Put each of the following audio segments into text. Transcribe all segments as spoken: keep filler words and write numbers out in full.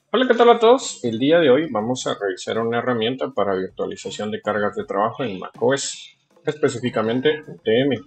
Hola, ¿qué tal a todos? El día de hoy vamos a revisar una herramienta para virtualización de cargas de trabajo en macOS, específicamente U T M.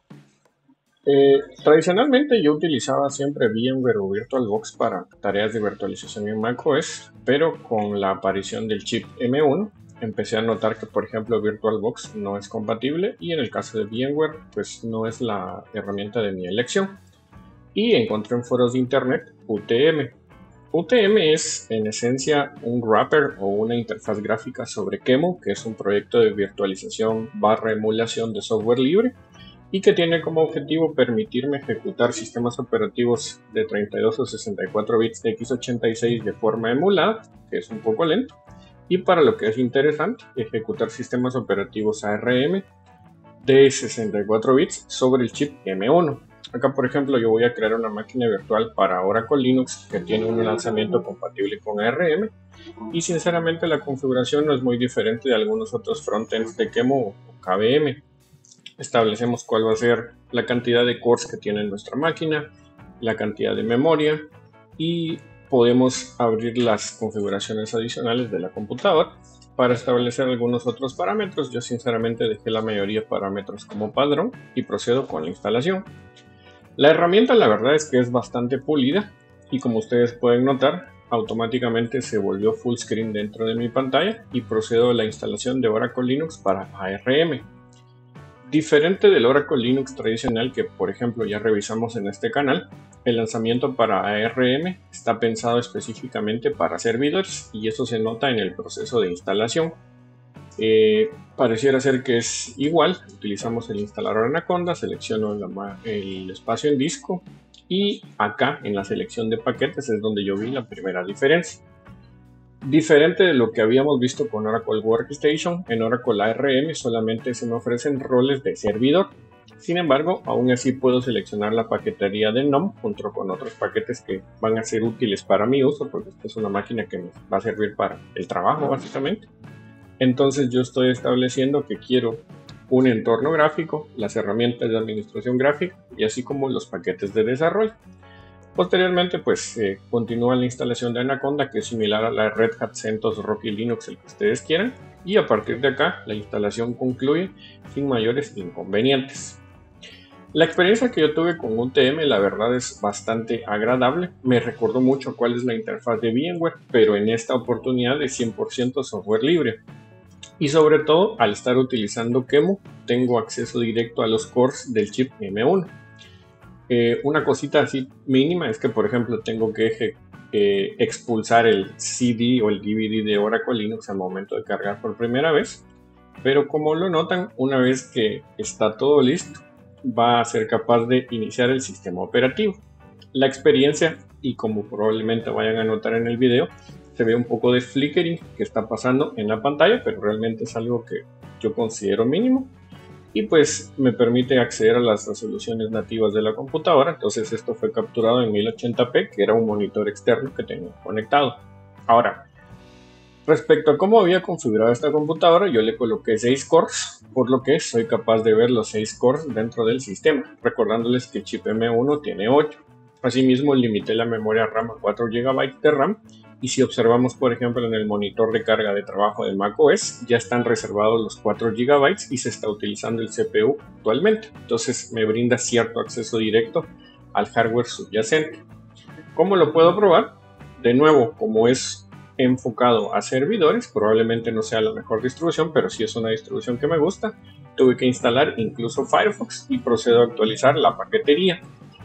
Eh, tradicionalmente yo utilizaba siempre VMware o VirtualBox para tareas de virtualización en macOS, pero con la aparición del chip M uno empecé a notar que, por ejemplo, VirtualBox no es compatible y en el caso de VMware pues no es la herramienta de mi elección. Y encontré en foros de internet U T M. U T M es en esencia un wrapper o una interfaz gráfica sobre QEMU, que es un proyecto de virtualización barra emulación de software libre y que tiene como objetivo permitirme ejecutar sistemas operativos de treinta y dos o sesenta y cuatro bits de equis ochenta y seis de forma emulada, que es un poco lento, y para lo que es interesante, ejecutar sistemas operativos A R M de sesenta y cuatro bits sobre el chip M uno. Acá, por ejemplo, yo voy a crear una máquina virtual para Oracle Linux que tiene un lanzamiento compatible con A R M y sinceramente la configuración no es muy diferente de algunos otros frontends de QEMU o K V M. Establecemos cuál va a ser la cantidad de cores que tiene nuestra máquina, la cantidad de memoria y podemos abrir las configuraciones adicionales de la computadora para establecer algunos otros parámetros. Yo sinceramente dejé la mayoría de parámetros como padrón y procedo con la instalación. La herramienta la verdad es que es bastante pulida y como ustedes pueden notar automáticamente se volvió full screen dentro de mi pantalla y procedo a la instalación de Oracle Linux para A R M. Diferente del Oracle Linux tradicional que por ejemplo ya revisamos en este canal, el lanzamiento para A R M está pensado específicamente para servidores y eso se nota en el proceso de instalación. Eh, pareciera ser que es igual, utilizamos el instalador Anaconda, selecciono la, el espacio en disco y acá en la selección de paquetes es donde yo vi la primera diferencia. Diferente de lo que habíamos visto con Oracle Workstation, en Oracle A R M solamente se me ofrecen roles de servidor. Sin embargo, aún así puedo seleccionar la paquetería de N O M junto con otros paquetes que van a ser útiles para mi uso, porque esta es una máquina que me va a servir para el trabajo básicamente. Entonces yo estoy estableciendo que quiero un entorno gráfico, las herramientas de administración gráfica y así como los paquetes de desarrollo. Posteriormente, pues eh, continúa la instalación de Anaconda, que es similar a la Red Hat CentOS Rocky Linux, el que ustedes quieran, y a partir de acá la instalación concluye sin mayores inconvenientes. La experiencia que yo tuve con U T M la verdad es bastante agradable, me recordó mucho cuál es la interfaz de VMware, pero en esta oportunidad es cien por ciento software libre. Y sobre todo, al estar utilizando QEMU, tengo acceso directo a los cores del chip M uno. Eh, una cosita así mínima es que, por ejemplo, tengo que eh, expulsar el C D o el D V D de Oracle Linux al momento de cargar por primera vez, pero como lo notan, una vez que está todo listo, va a ser capaz de iniciar el sistema operativo. La experiencia, y como probablemente vayan a notar en el video, se ve un poco de flickering que está pasando en la pantalla, pero realmente es algo que yo considero mínimo y pues me permite acceder a las resoluciones nativas de la computadora. Entonces esto fue capturado en mil ochenta p, que era un monitor externo que tenía conectado. Ahora, respecto a cómo había configurado esta computadora, yo le coloqué seis cores, por lo que soy capaz de ver los seis cores dentro del sistema, recordándoles que el chip M uno tiene ocho. Asimismo, limité la memoria RAM a cuatro gigabytes de RAM. Y si observamos, por ejemplo, en el monitor de carga de trabajo de macOS, ya están reservados los cuatro gigabytes y se está utilizando el C P U actualmente. Entonces me brinda cierto acceso directo al hardware subyacente. ¿Cómo lo puedo probar? De nuevo, como es enfocado a servidores, probablemente no sea la mejor distribución, pero sí es una distribución que me gusta. Tuve que instalar incluso Firefox y procedo a actualizar la paquetería.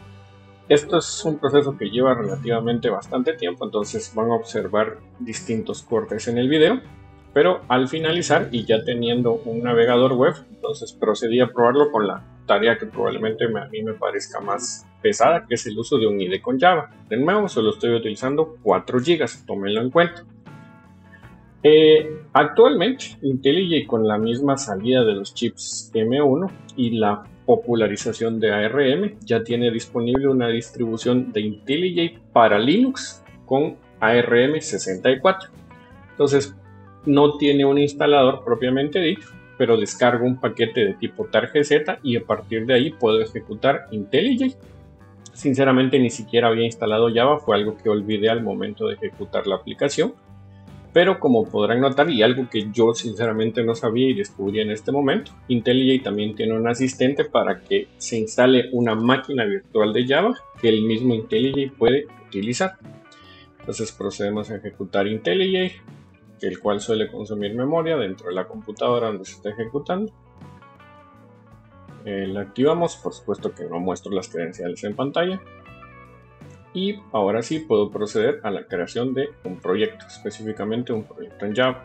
Esto es un proceso que lleva relativamente bastante tiempo, entonces van a observar distintos cortes en el video, pero al finalizar y ya teniendo un navegador web, entonces procedí a probarlo con la tarea que probablemente a mí me parezca más pesada, que es el uso de un I D E con Java. De nuevo, solo estoy utilizando cuatro gigas, tómenlo en cuenta. Eh, actualmente, IntelliJ, con la misma salida de los chips M uno y la popularización de A R M, ya tiene disponible una distribución de IntelliJ para Linux con A R M sesenta y cuatro. Entonces, no tiene un instalador propiamente dicho, pero descargo un paquete de tipo targz y a partir de ahí puedo ejecutar IntelliJ. Sinceramente ni siquiera había instalado Java, fue algo que olvidé al momento de ejecutar la aplicación. Pero como podrán notar, y algo que yo sinceramente no sabía y descubrí en este momento, IntelliJ también tiene un asistente para que se instale una máquina virtual de Java que el mismo IntelliJ puede utilizar. Entonces procedemos a ejecutar IntelliJ, el cual suele consumir memoria dentro de la computadora donde se está ejecutando. Eh, la activamos, por supuesto que no muestro las credenciales en pantalla. Y ahora sí puedo proceder a la creación de un proyecto, específicamente un proyecto en Java.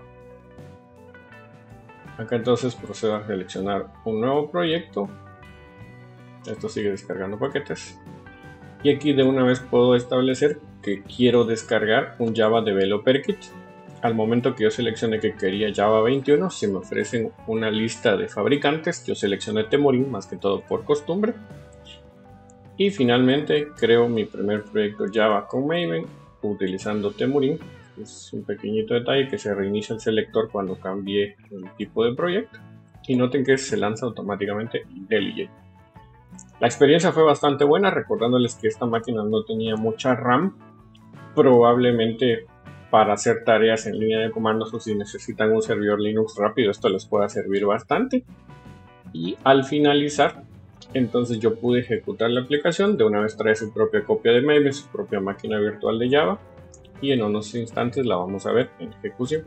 Acá entonces procedo a seleccionar un nuevo proyecto. Esto sigue descargando paquetes. Y aquí de una vez puedo establecer que quiero descargar un Java Developer Kit. Al momento que yo seleccione que quería Java veintiuno, se me ofrecen una lista de fabricantes. Yo seleccioné Temurin más que todo por costumbre. Y finalmente creo mi primer proyecto Java con Maven utilizando Temurin. Es un pequeñito detalle que se reinicia el selector cuando cambie el tipo de proyecto. Y noten que se lanza automáticamente IntelliJ. La experiencia fue bastante buena, recordándoles que esta máquina no tenía mucha RAM. Probablemente para hacer tareas en línea de comandos o si necesitan un servidor Linux rápido, esto les pueda servir bastante. Y al finalizar, entonces yo pude ejecutar la aplicación. De una vez trae su propia copia de Maven, su propia máquina virtual de Java, y en unos instantes la vamos a ver en ejecución.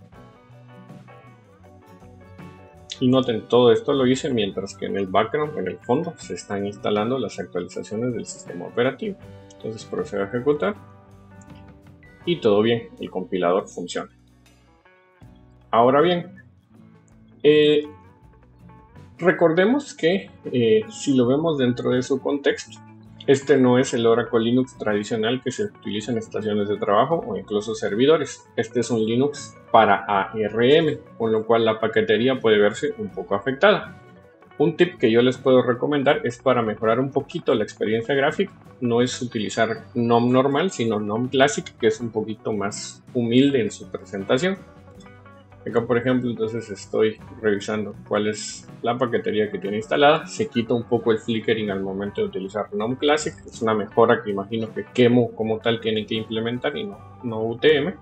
Y noten, todo esto lo hice mientras que en el background, en el fondo, se están instalando las actualizaciones del sistema operativo. Entonces procedo a ejecutar y todo bien, el compilador funciona. Ahora bien, eh, recordemos que eh, si lo vemos dentro de su contexto, este no es el Oracle Linux tradicional que se utiliza en estaciones de trabajo o incluso servidores. Este es un Linux para A R M, con lo cual la paquetería puede verse un poco afectada. Un tip que yo les puedo recomendar es para mejorar un poquito la experiencia gráfica. No es utilizar GNOME normal, sino GNOME Classic, que es un poquito más humilde en su presentación. Acá, por ejemplo, entonces estoy revisando cuál es la paquetería que tiene instalada. Se quita un poco el flickering al momento de utilizar GNOME Classic. Es una mejora que imagino que Qemu como tal tiene que implementar y no, no U T M.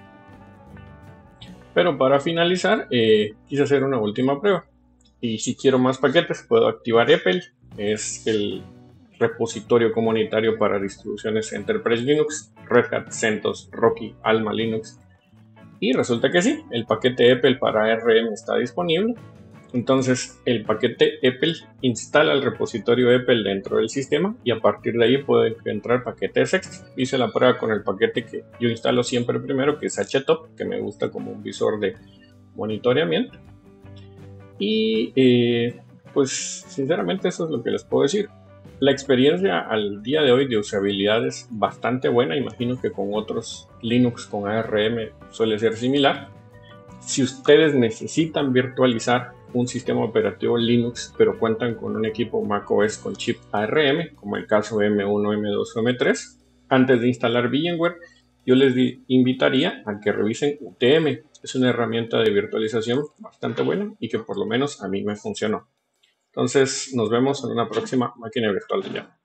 Pero para finalizar, eh, quise hacer una última prueba. Y si quiero más paquetes, puedo activar E P L. Es el repositorio comunitario para distribuciones Enterprise Linux, Red Hat, CentOS, Rocky, Alma Linux. Y resulta que sí, el paquete E P L para A R M está disponible. Entonces el paquete E P L instala el repositorio E P L dentro del sistema y a partir de ahí puede entrar paquetes extra. Hice la prueba con el paquete que yo instalo siempre primero, que es H top, que me gusta como un visor de monitoreamiento. Y eh, pues sinceramente eso es lo que les puedo decir. La experiencia al día de hoy de usabilidad es bastante buena. Imagino que con otros Linux con A R M suele ser similar. Si ustedes necesitan virtualizar un sistema operativo Linux, pero cuentan con un equipo macOS con chip A R M, como el caso M uno, M dos o M tres, antes de instalar VMware, yo les invitaría a que revisen U T M. Es una herramienta de virtualización bastante buena y que por lo menos a mí me funcionó. Entonces nos vemos en una próxima máquina virtual de Java.